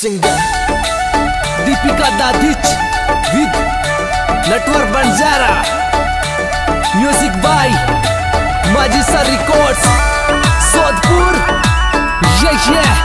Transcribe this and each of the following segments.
singer Deepika Dadich with Natwar Banjara. Music by Majisa Records, Sodhpur. Yeah, yeah.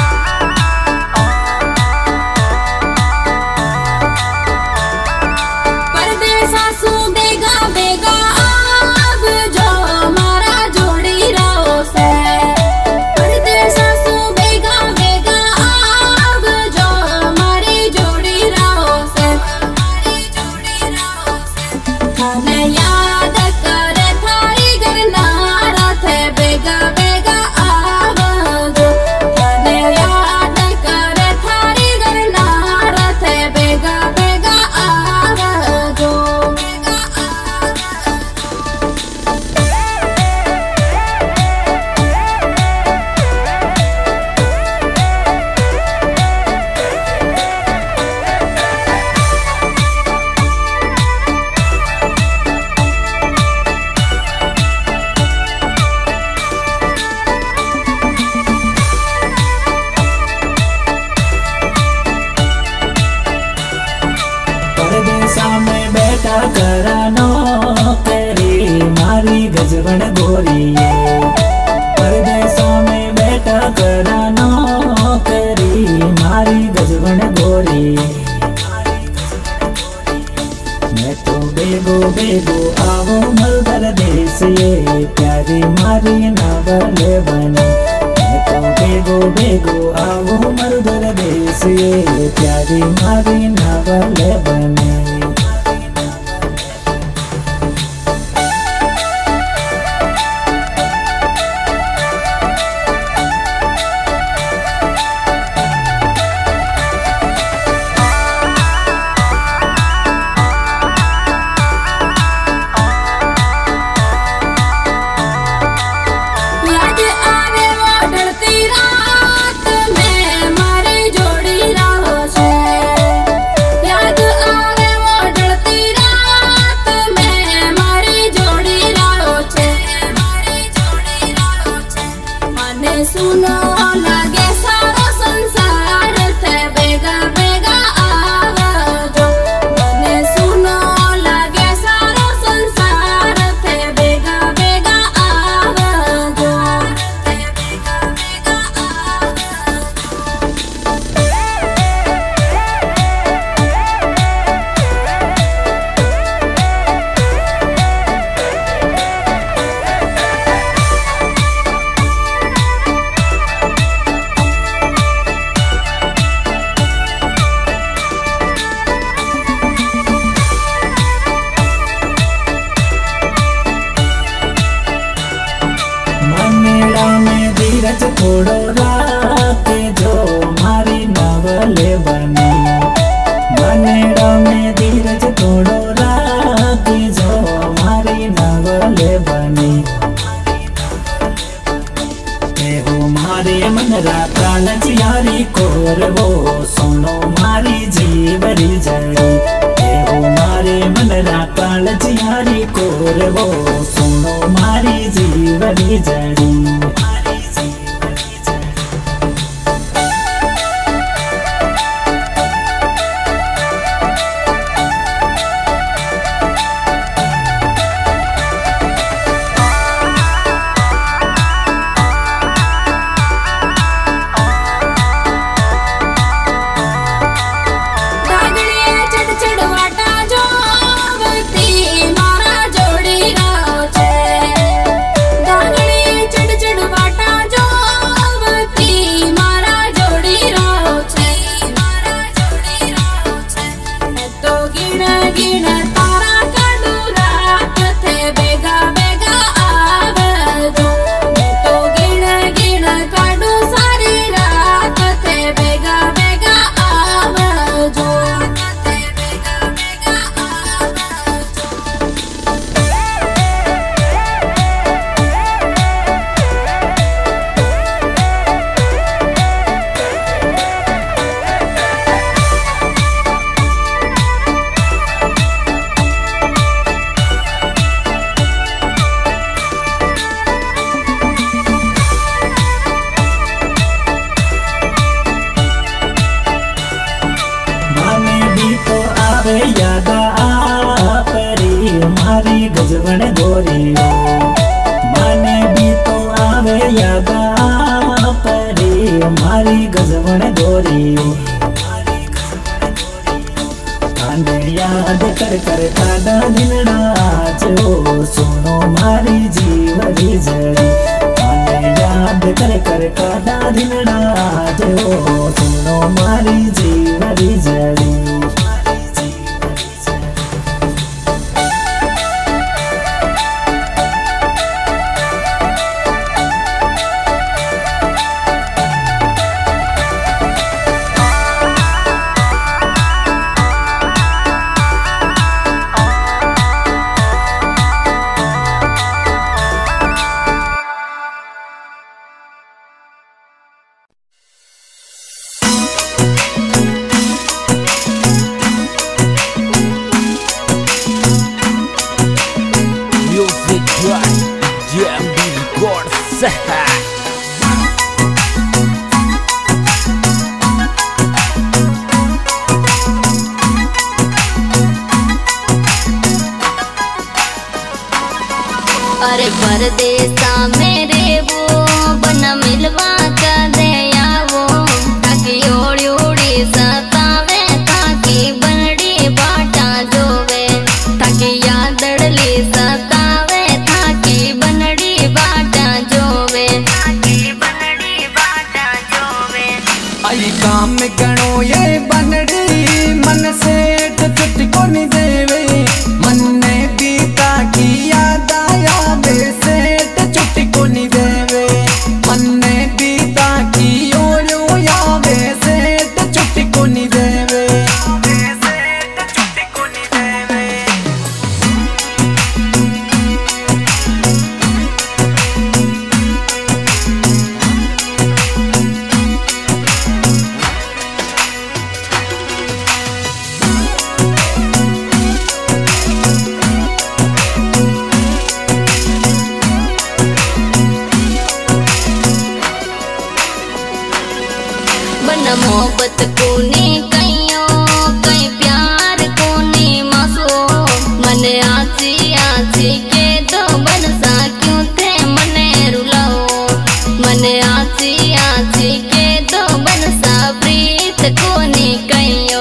करानो करी मारी गजबन गोरी परदेशों में बेटा करानो करी मारी गजबन गोरी। मैं तो बेगो बेगो आओ मलदर देश ये प्यारी मारी नावले बनी। मैं तो बेगो बेगो आओ मलदर देश ये प्यारी मारी नावले बनी। सुनो लगे सारा संसार थे बेगा बेगा आवाजो। मने सुनो लगे सारा संसार थे बेगा बेगा आवाजो। बेगा बेगा में धीरज थोड़ो रात जो मारी नवले बनी। बनेड़ा में धीरज थोड़ो रात जो मारी नवले बनी। हो मारे मन प्राण जियारी कोर वो सुनो मारी जीवरी जड़ी। हो मारे मन प्राण जियारी कोर वो सुनो मारी जीवरी जड़ी। जोड़ी मारी गजबन गोरियो माने भी तो आवे याद परी मारी गजबन गोरियो आने याद कर कर कादा दिलड़ा जो सुनो मारी जीवरी जड़ी आने याद कर कर कादा दिलड़ा जो सुनो मारी जीवरी जड़ी अरे परदेसा मेरे वो बना मिलवा कर दे वो ताकि ओड़ी ओड़ी सतावे ताकि बनड़ी बाटा जोवे ताकि यादड़ली सतावे ताकि बनड़ी बाटा जोवे आई काम गणो ये बनड़ी मन से छुट्टी को नहीं देवे मन ने बीता की याद आया बेसेट छुट्टी को नहीं देवे मन ने बीता की ओलो या बेसेट छुट्टी को नहीं देवे मोहब्बत कोने कईयो कई प्यार कोने मासो मन आची आची के दो बनसा क्यों थे मने रुलाओ मन आची आची के दो बनसा प्रीत कोने कईयो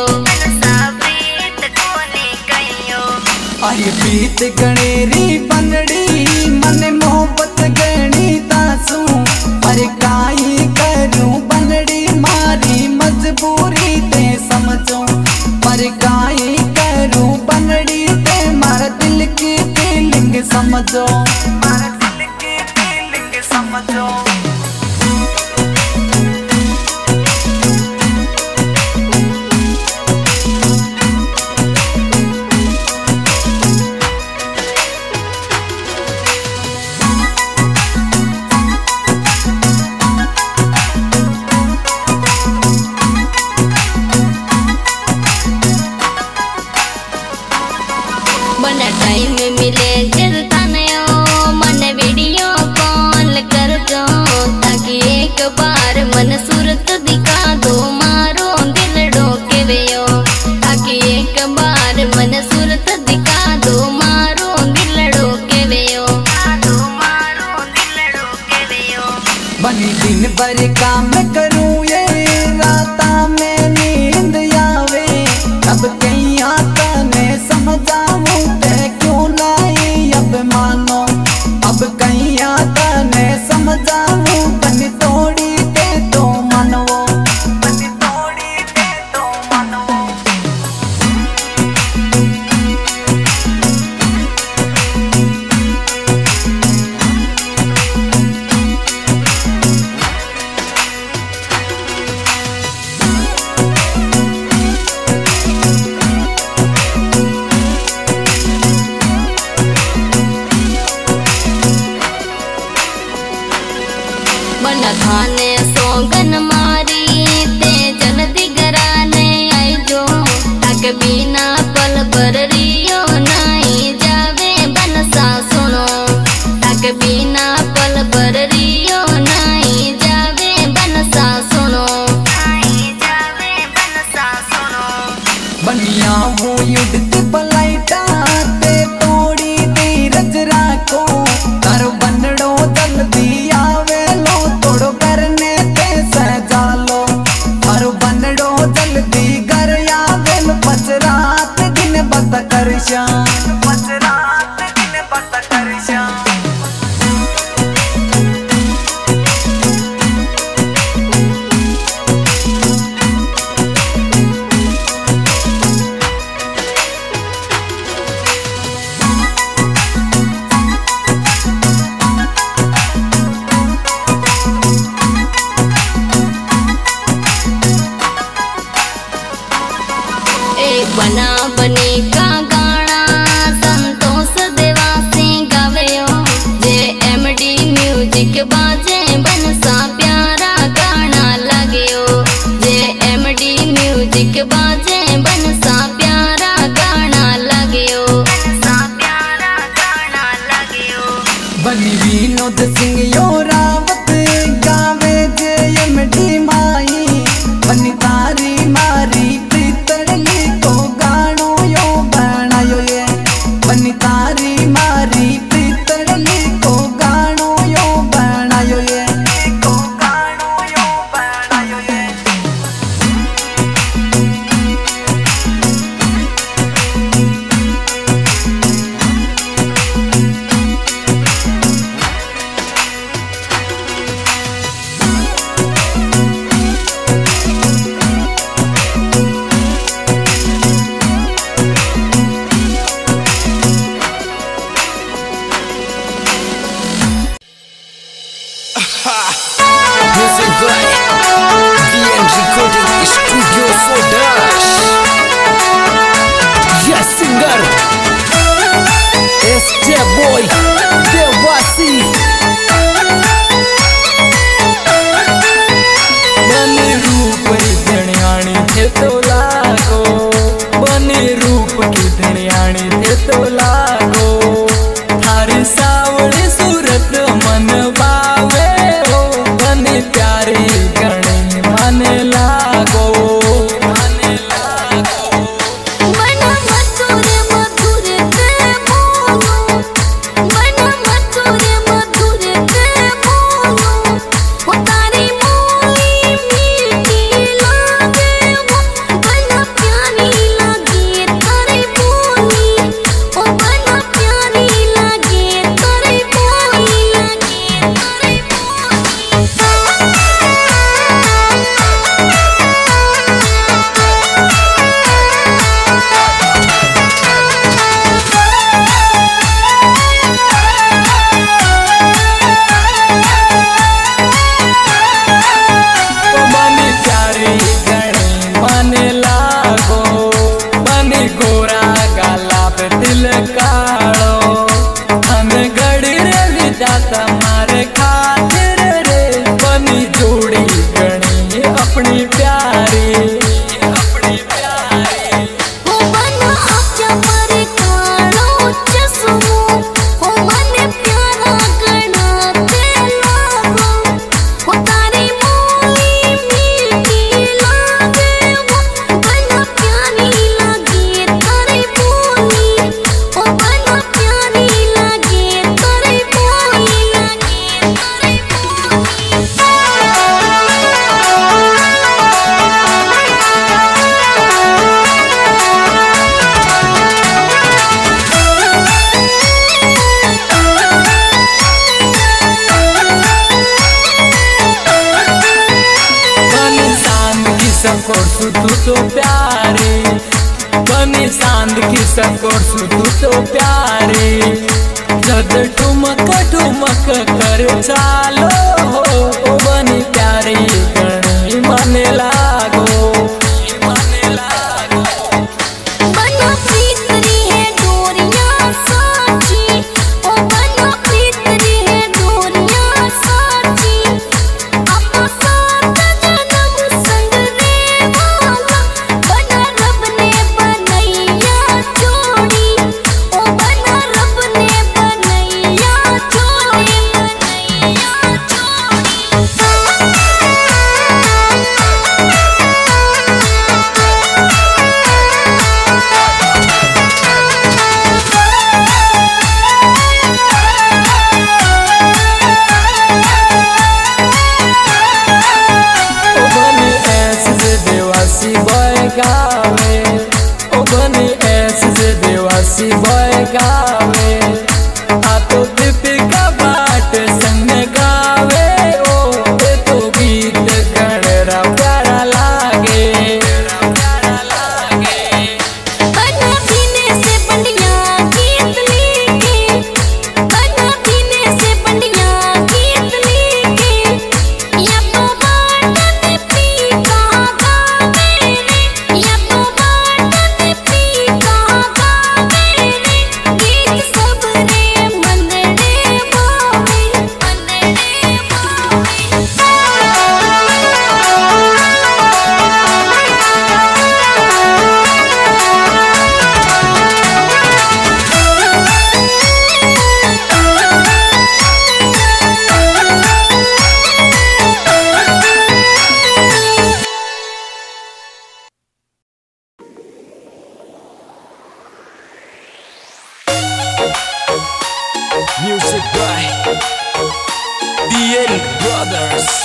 आई प्रीत गणेरी बनड़ी मन मोहब्बत गणी तासू पर काई करूं बनड़ी मारी मजबूरी ते समझो पर काई करूं बनड़ी ते मारा दिल की फीलिंग समझो बना टाइम मिले जल्दा नयो मन वीडियो कॉल कर दो ताकि एक बार मन सूरत दिखा दो मारो दिल डोके वेयो ताकि एक बार मन सूरत दिखा दो मारो दिल डोके वेयो बनी दिन भर काम करूं ये राता में नींद आवे अब कहीं आता ने समझाऊं ते क्यों लाई अब मानो अब कहीं आता ने समझाऊं बनी तोड़ी ते तो मनवो बना खाने सोगन मारी ते जल्दी घराने आई जो तक बिना पल पर रियो नहीं जावे बनसा सुनो तक बिना पल पर रियो नहीं जावे बनसा सुनो बनिया वो युद्ध पलाइटा ते तोड़ी दे म्यूजिक बाजे बनसा प्यारा गाना लग्यो। JMD म्यूजिक बाजे बनसा प्यारा गाना लग्यो। बनी विनोद सिंह यो रावत गावे JMD माई। बनी तारी मारी प्रीतरली को गानो यो बनायो ये। बनी तारी मारी प्रीतरली को गानो यो बनायो ये। को गानो यो बनायो ये। Music by VN Recording Studio Sodash. Yes, singer SJ Boy Devasi. बने रूप की धनियाणी थे तो लागो, बने रूप की धनियाणी थे तो लागो। थारी सावली सूरत मन बावे हो, बने प्यारी गणी मन लागो। बना मधुर मधुर ते बोलो, बना मधुर मधुर ते बोलो। वो तारी बोली मीठी लागे वो, बना प्यारी लागे तारी बोली। ओ बना प्यारी लागे तारी बोली, लागे तारी बने प्यारी गणी मन लागो, बने गोरा गाला पे दिल कालो। हमें गड़ी रे विदा तुम्हारे खातिर रे, बनी जोड़ी गणी अपनी प्यारी, अपनी प्यारी। हो बना आख्या परे कालो चश्मो, हो मने प्यारा गणा ते लागो। हो तारी बोली मीठी लागे वो, बना प्यारी लागे तारी बोली। ओ बना प्यारी लागे तारी बोली, लागे तारी बनी चांद की सकोर सुतू तो प्यारी, बनी चांद की सकोर सुतू तो प्यारी। जद ठुमक ठुमक कर चालो हो, ओ बनी प्यारी गणी मन लागो, मन लागो। बना प्रीतरी है डोरियां साची, ओ बना प्रीतरी है डोरियां साची। अपना साथ जन्म संग रे वाला, बना रब ने बनैया जोड़ी। ओ बना रब ने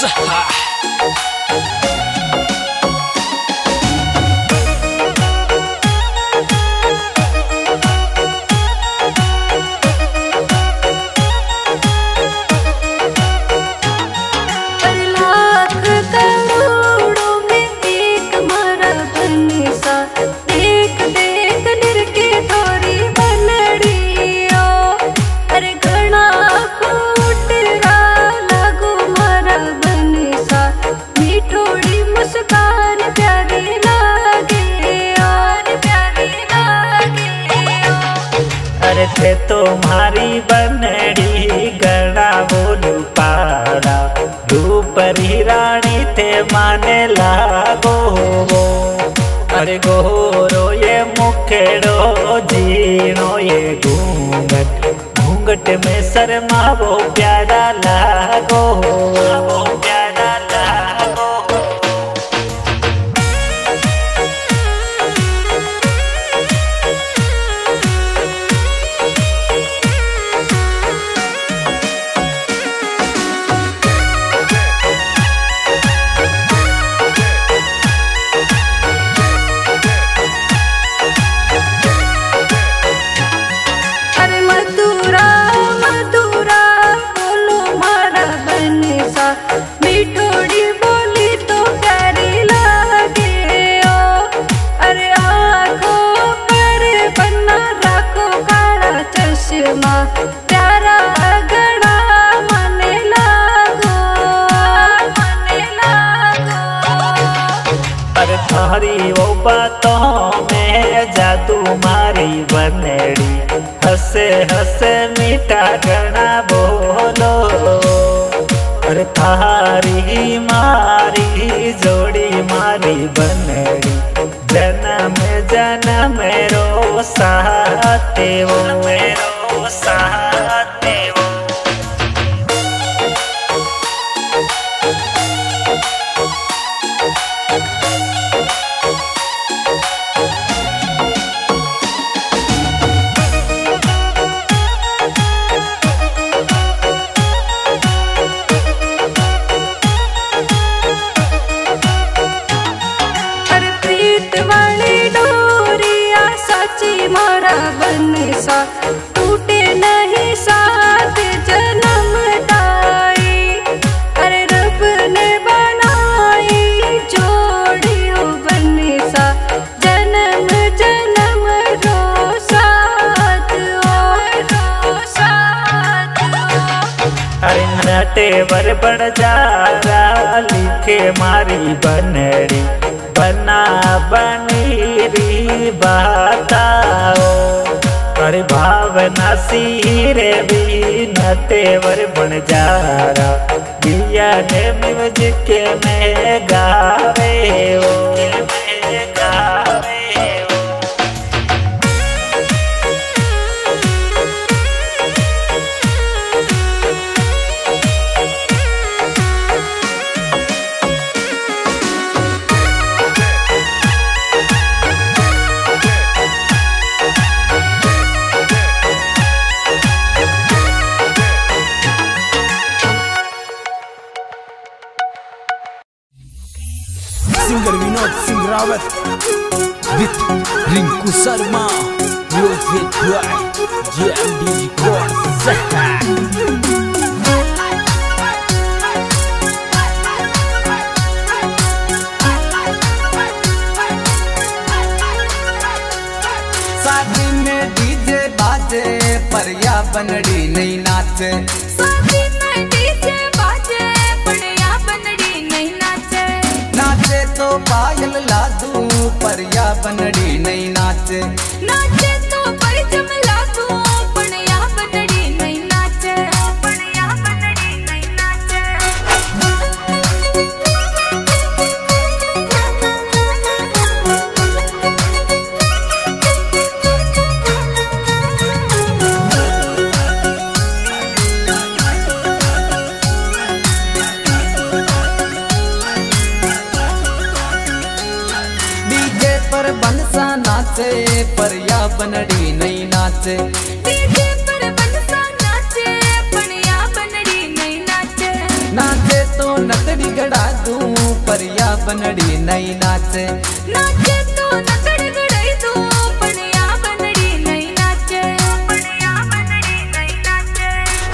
थे तुम्हारी बनड़ी गड़ा बोलू पारा रूपरी रानी थे माने लागो वो। अरे गोरो ये मुखेड़ो जीनो ये घूंघट घूंघट में शर्मा वो प्यारा लागो वो प्यारा लागो। प्यारा गड़ा मने लागो मने लागो। पर थारी वो बातों में जादू मारी बनड़ी हंसे हंसे मीठा गणा बोलो। पर थारी मारी जोड़ी मारी बनड़ी जन्म जन्म रो साथे वो मेरो साथे वो। बनसा टूटे नहीं साथ जन्म दाई। अरे रब ने बनाई जोड़ी हो बनसा जन्म जन्म रो साथ रो साथ। अरे नटे वर बड़ जारा लिखे मारी बनड़ी बना बनीरी बताओ। अरे भावना सीरे भी नटेवर बन जारा बिया ने म्यूजिक में गावे वो में गावे वो। Singer Vinod Singh Rawat with Rinku Sharma music by JMD Records. शादी में डीजे बाजे परिया बनड़ी नहीं नाचे। शादी में डीजे बाजे परिया बनड़ी नहीं नाचे। नाचे तो पायल लादू परिया बनड़ी नहीं नाचे। नाचे तो परिचम लादू परिया बनड़ी नहीं नाचे। परिया बनड़ी नहीं नाचे। डीजे पर बनसा नाचे परिया बनड़ी नहीं नाचे। बनड़ी नहीं नाचे। नाचे तो नकड़ गड़ाई दो पड़िया बनड़ी नहीं नाचे, पड़िया बनड़ी नहीं नाचे।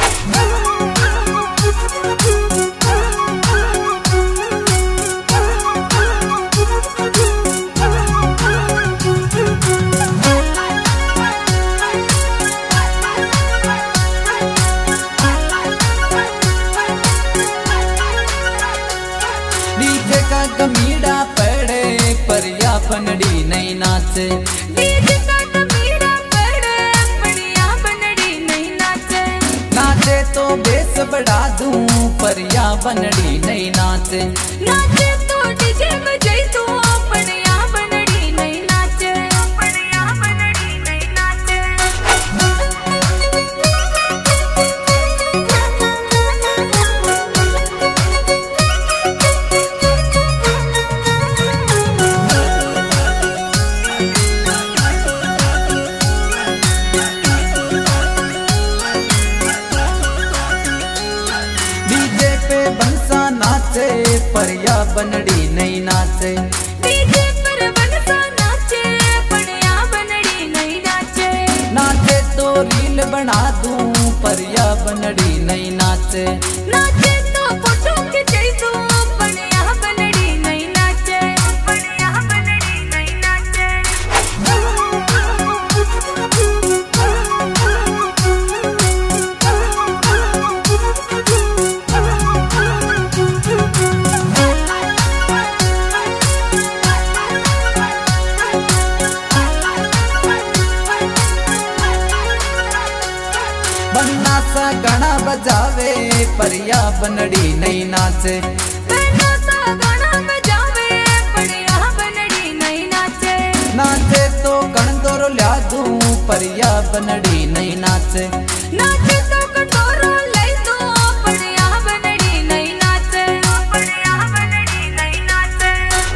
डीजे का गमीड़ा पड़े परिया बनड़ी नहीं नाचे। डीजे का गमीड़ा पड़े परिया बनड़ी नहीं नाचे। नाचे तो बेस बढ़ा दूं परिया बनड़ी नहीं नाचे। नाचे तो डीजे बजाई दो परिया बनड़ी नहीं नाचे, परिया बनड़ी नहीं नाचे। डीजे पे बंसा नाचे परिया बनड़ी नहीं नाचे। डीजे पर बनसा नाचे परिया बनड़ी नहीं नाचे। नाचे तो रील बना दूं परिया बनड़ी नहीं नाचे। नाचे तो फोटो खिंचाई दो परिया बनड़ी नहीं नाचे, परिया बनड़ी नहीं नाचे। बन्ना सा गाना बजावे परिया बनड़ी नहीं नाचे। बन्ना सा गाना बजावे परिया बनड़ी नहीं नाचे। नाचे तो कणदोरो ल्या दूं परिया बनड़ी नहीं नाचे। नाचे तो कटोरा ले दो परिया बनड़ी नहीं नाचे, परिया बनड़ी नहीं नाचे।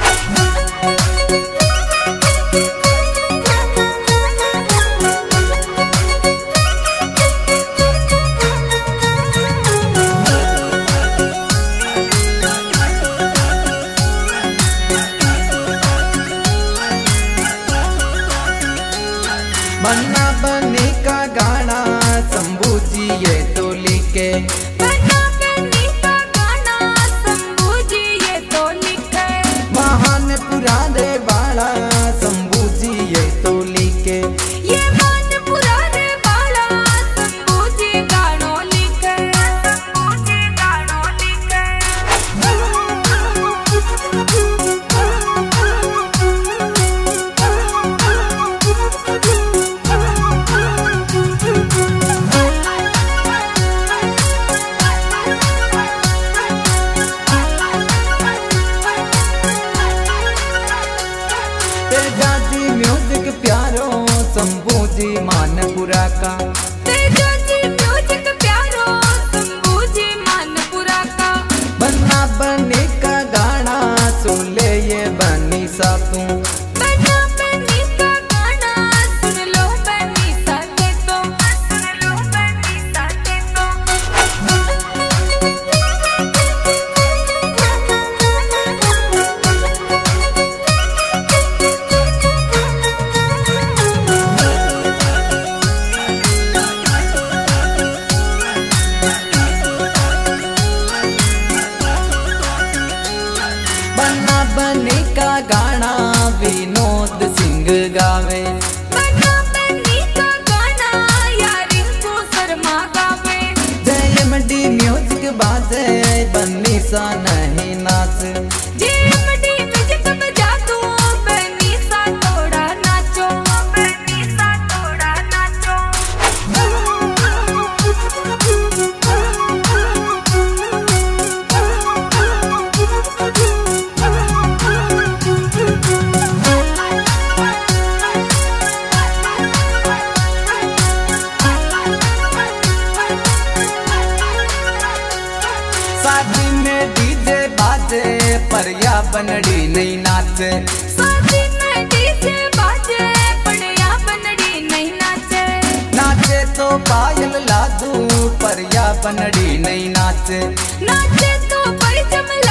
बन्ना बनी का गाना शंभू जी ये तो लिखे। बन्ना बनी का गाना शंभू जी ये तो लिखे। महान पुराने बाड़ा शंभू जी ये तो लिखे। ये मान पुराने बाला शंभू जी गानो लिखे, शंभू जी गानो लिखे। तेजाजी म्यूजिक प्यारो शंभू जी मानपुरा का। तेजाजी म्यूजिक प्यारो शंभू जी मानपुरा का। बन्ना बनी का गाना सुन ले ये बनी सा तू। बन्ना बनी का गाना सुन लो बनी साथे तो, सुन लो बनी साथे तो। बन्ना बनी का गाना विनोद सिंह गावे। बन्ना बनी का गाना यारी को शर्मा गावे। JMD म्यूजिक बाजे बन्नी सा नहीं नाचे। JMD म्यूजिक बजा दो बनी सा थोड़ा नाचो, बनी सा थोड़ा नाचो। शादी में डीजे बाजे परिया बनड़ी नहीं नाचे। शादी में डीजे बाजे परिया बनड़ी नहीं नाचे। नाचे तो पायल लादू परिया बनड़ी नहीं नाचे। नाचे तो परिचम